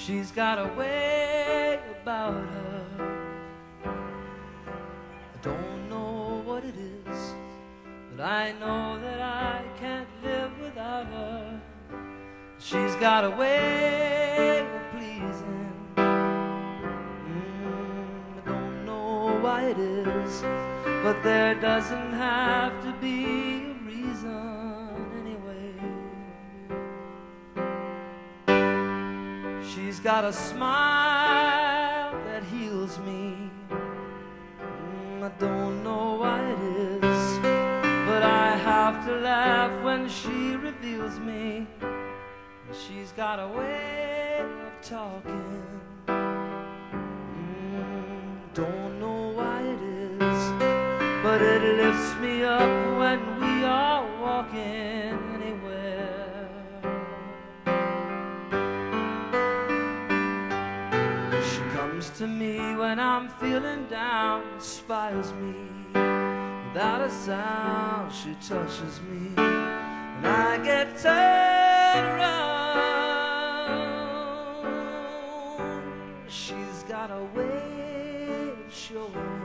She's got a way about her. I don't know what it is, but I know that I can't live without her. She's got a way of pleasing. I don't know why it is, but there doesn't have to be a reason anyway. She's got a smile that heals me. I don't know why it is, but I have to laugh when she reveals me. She's got a way of talking. Don't know why it is, but it lifts me up when we are walking anywhere. She comes to me when I'm feeling down, inspires me without a sound. She touches me and I get turned around. She's got a way of showing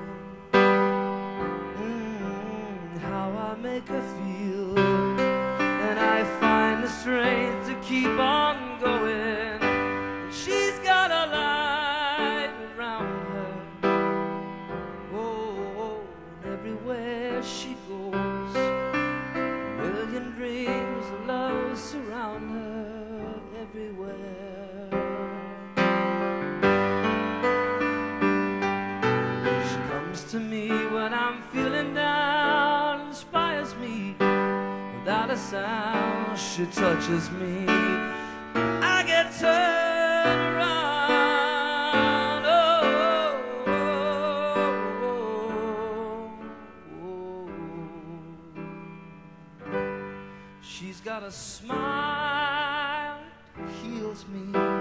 how I make her feel, and I find the strength to keep on going. And she's got a light around her. Oh, and everywhere she goes, a million dreams of love surround her everywhere. She comes to me when I'm feeling down, inspires me without a sound. She touches me, I get turned around. She's got a smile that heals me.